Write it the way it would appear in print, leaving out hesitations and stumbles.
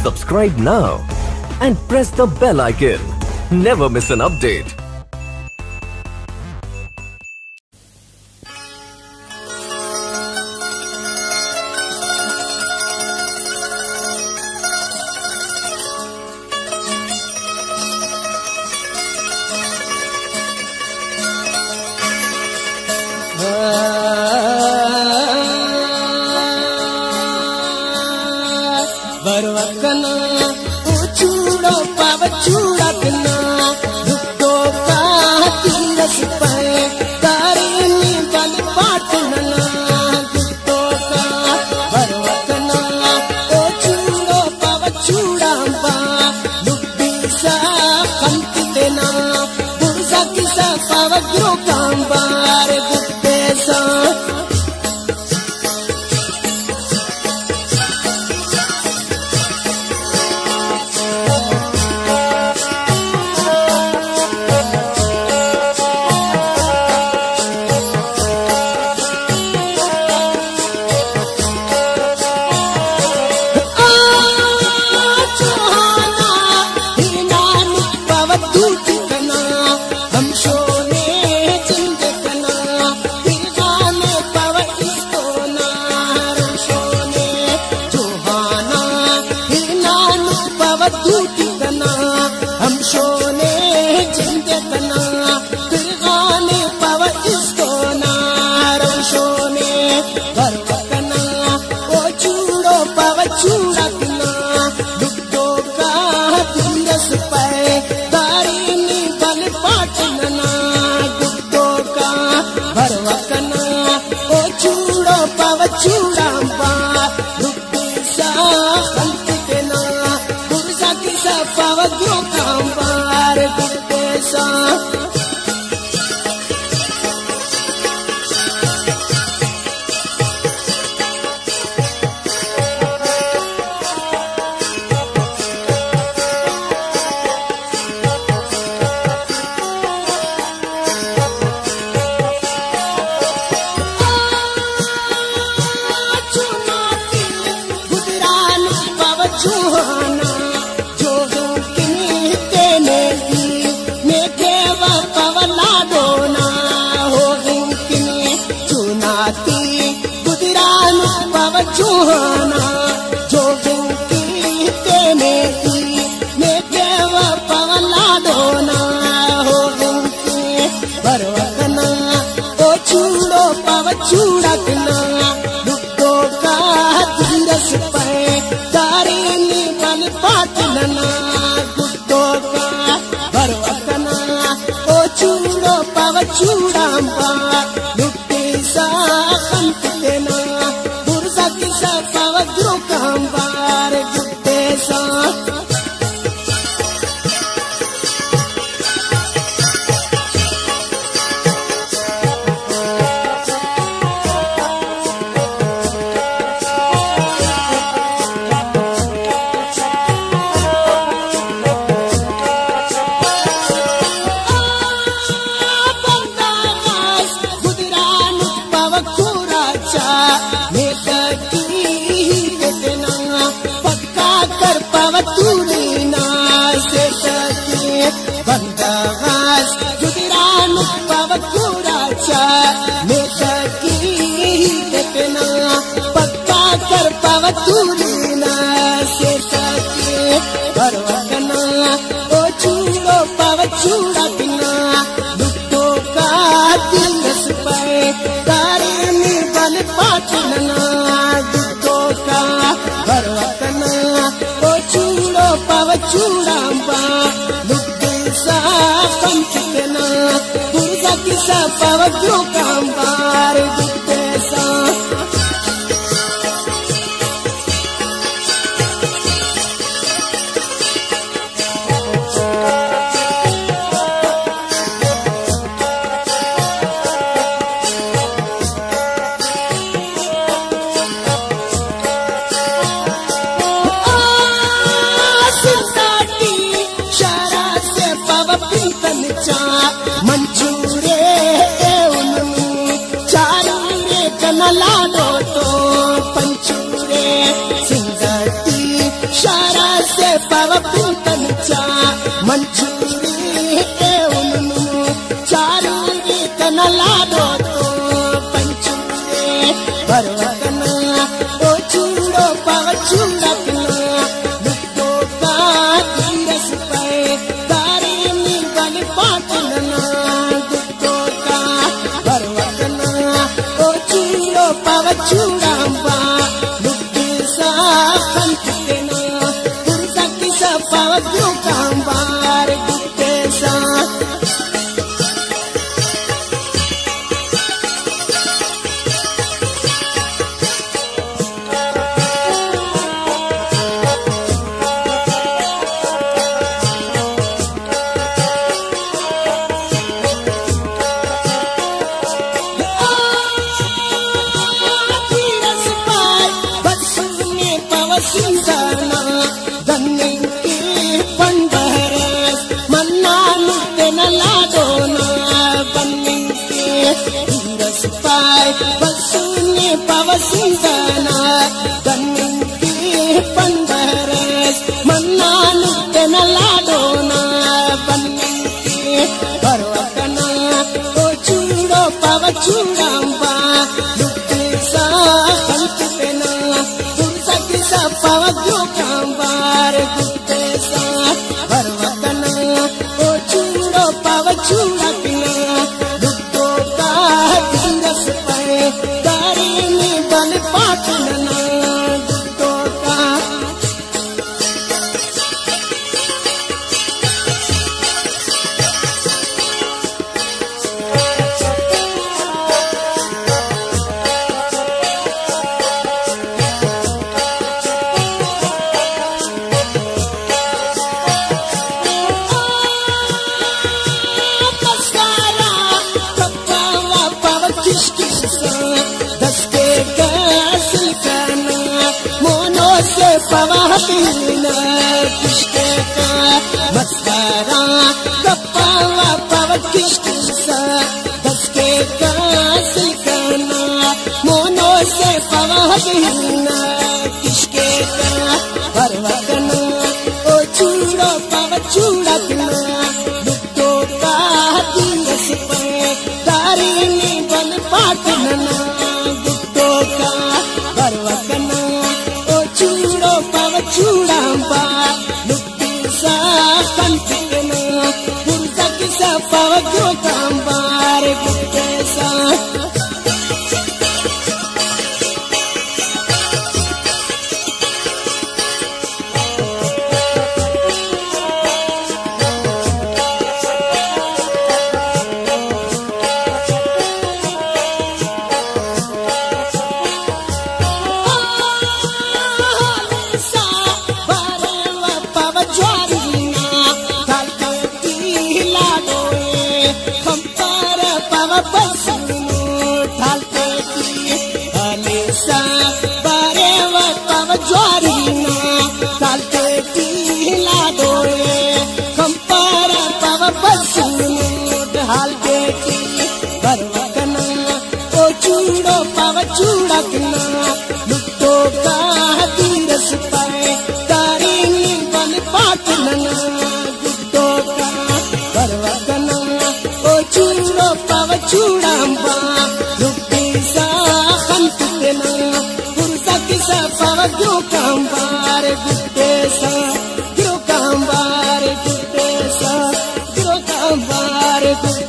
Subscribe now and press the bell icon. Never miss an update. बरवकना उचूड़ो पावचूड़कना दुखो का तीरस पे तारीनी बल पाटना दुखो का बरवकना उचूड़ो पावचूड़ांबा दुखी सा खंती देना बुरसा किसा पावग्रो कांबार गुप्ते सा हम शोने जिंदे कना फिरगाने पव इसको नारम शोने बरवकना ओ चूड़ो पव चूड़कना दुखो का दिलस पे दारिनी बल पाटना दुखो का बरवकना ओ चूड़ो पव चूड़ांबा दुखी सा खंत देना बुरसा किसा पावग्रो कांबार गुप्ते सा चुहाना जो किनी तेने की मेघे व पवला डोना हो किनी चुनाती गुदरान पव चुहाना जो किनी तेने की मेघे व पवला डोना हो किनी बरवकना ओ चूड़ो पव चूड़कना दुखो का दिलस पे तारीनी बल पाटना गुड्डो का बरवकना ओ चूड़ो पव चूड़ांबा दुखी सा खंत देना बुरसा किसा पावग्रो कांबार गुड्डे सा पक्का कर पवतूरीना से सके बंदगास गुदरान पवतूराचा में सकी देखना पक्का कर पवतूरीना से सके बरवकना ओ चूड़ो पवचूड़कना दुखो का दिलस पे तारीनी बल पाटना दुखो का बरवकना ओ चूड़ो पव चूड़ांबा दुखी सा खंत देना बुरसा किसा पावग्रो कांबार गुप्ते सा मंचूरे चारों pava pintan cha manchuri eunu charu gi kanala do to panchure barwakana o chudo pava chundakna dukto ka diras pai dari ni bali patna dukto ka barwakana o chudo pava chundamba gambar desa Sindana danning ki pandaras mananu tenala dona banning ki diras pai basuni pavasindana danning ki pandaras mananu tenala dona banning ki barwakana o chudo pavachudamba dukisa kantena pavagyo gambar desa barwakana o chudo pavachudakna dukto ka diras pai dari ni bal patna dukto ka pavapina kishke ka maskara gappa pavakishkisa daske ka silkana mono se pavapina kishke ka barwakana o chudo pavachudakna dukto ka diras pai darini bal patna dukto ka barwakana chudo pavachudamba dukisa kantena pursa kisa pavagyo gambar dukesa chudakna dukto ka diras pai darini bal patna dukto ka barwakana o chudo pavachudamba dukisa kantena pursa kisa pavagyo gambar dukesa giro gambar dukesa giro gambar